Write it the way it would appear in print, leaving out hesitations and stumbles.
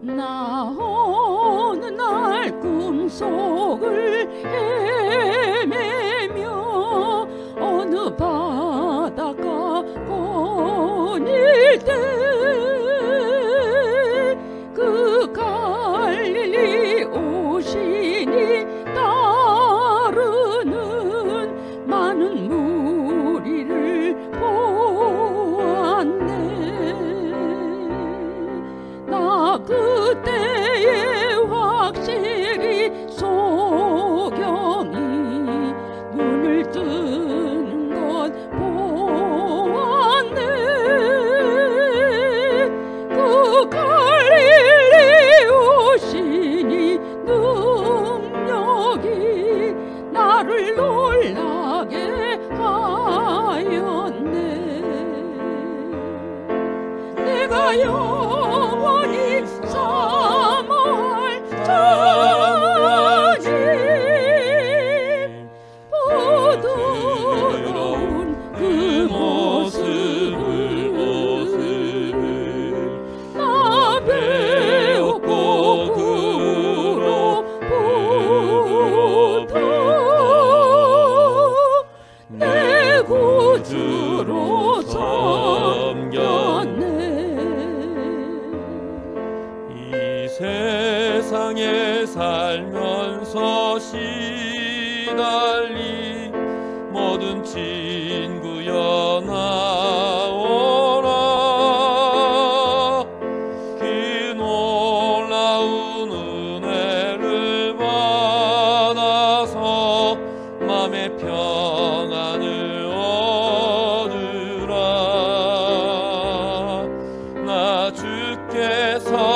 나 어느 날 꿈속을 헤매며 어느 바닷가 거닐 때 그 갈릴리 오시니 따르는 많은 무리를 보았네. 나 그때에 확실히 소경이 눈을 뜨는 것 보았네. 그 갈릴리 오시니 능력이 나를 놀라게 하였네. 내가 영원히 사모할 주님 부드러운 그 모습을 나 배웠고 그로부터 내 구주로 섬겼네. 이 세상에 살면서 시달리 모든 친구여 나오라. 그 놀라운 은혜를 받아서 맘의 평안을 얻으라. 나 주께서